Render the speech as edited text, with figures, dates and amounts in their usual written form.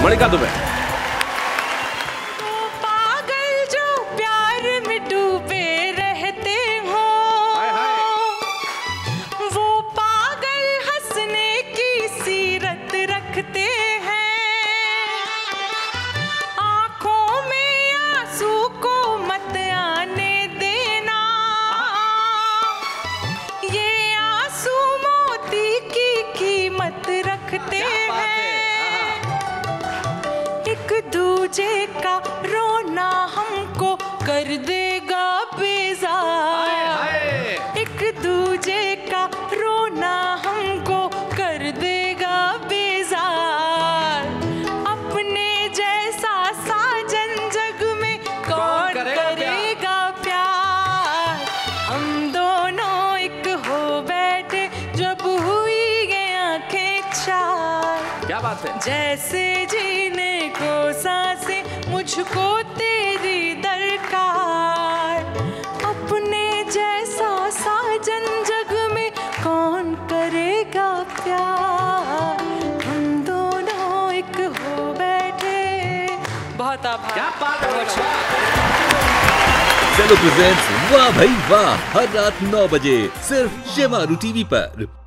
मणिका दुबे। पागल जो प्यार में डूबे रहते हो, वो पागल हंसने की सीरत रखते हैं। आंखों में आंसू को मत आने देना, ये आंसू मोती की कीमत रखते हैं। एक दूजे का रोना हमको कर देगा बेजार, एक दूजे का रोना हमको कर देगा बेजार। अपने जैसा साजन जग में कौन करेगा प्यार। हम दोनों एक हो बैठे जब हुई ये आंखें चार। क्या बात है। जैसे जीने को सांसें मुझको तेरी दरकार। अपने जैसा साजन जग में कौन करेगा प्यार। हम दोनों एक हो बैठे। बहुत आभार। क्या बात है। चलो प्रेजेंट्स वाह भाई वाह, हर रात 9 बजे सिर्फ शिमारू टीवी पर।